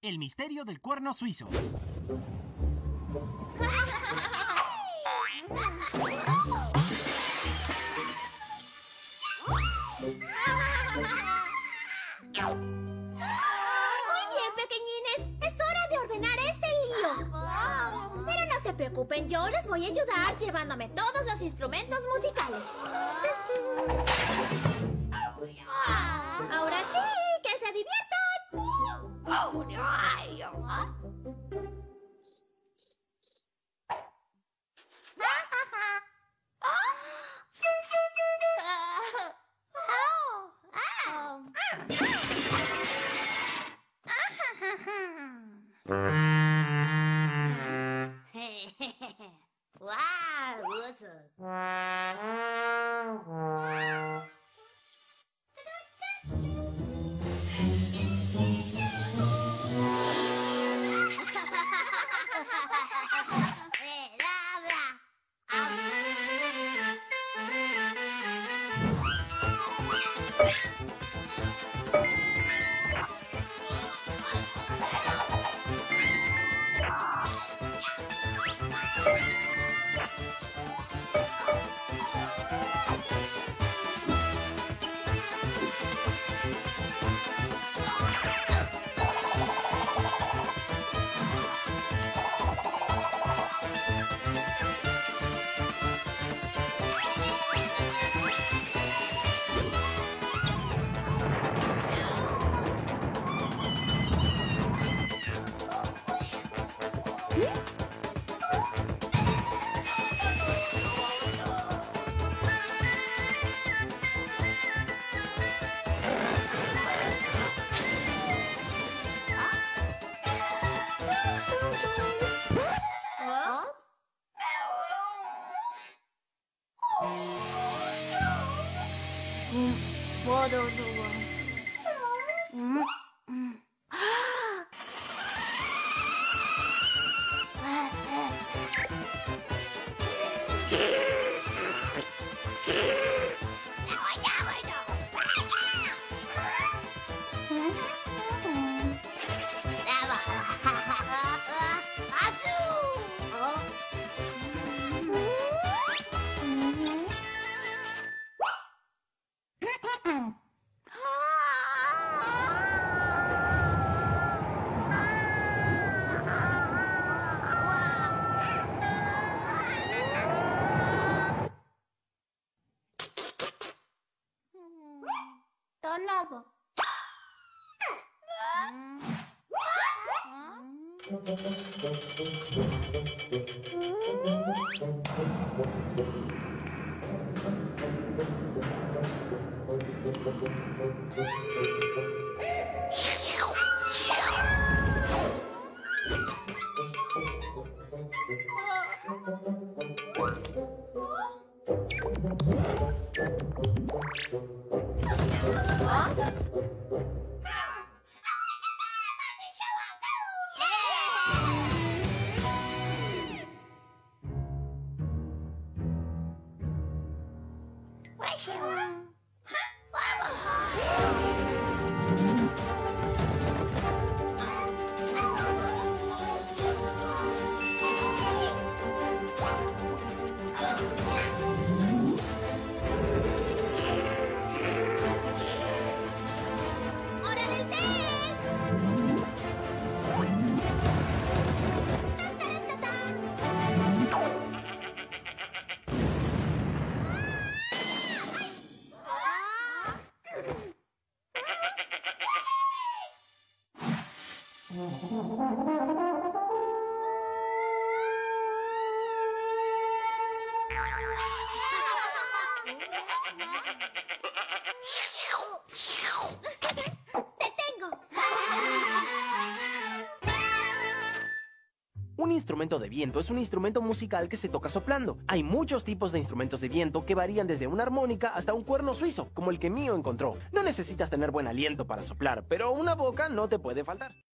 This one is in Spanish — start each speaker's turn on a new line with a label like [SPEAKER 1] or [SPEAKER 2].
[SPEAKER 1] El misterio del cuerno suizo.
[SPEAKER 2] Pero no se preocupen, yo les voy a ayudar llevándome todos los instrumentos musicales. Ahora sí, que se diviertan.
[SPEAKER 3] Wow, what's
[SPEAKER 1] Un instrumento de viento es un instrumento musical que se toca soplando. Hay muchos tipos de instrumentos de viento que varían desde una armónica hasta un cuerno suizo, como el que Mío encontró. No necesitas tener buen aliento para soplar, pero una boca no te puede faltar.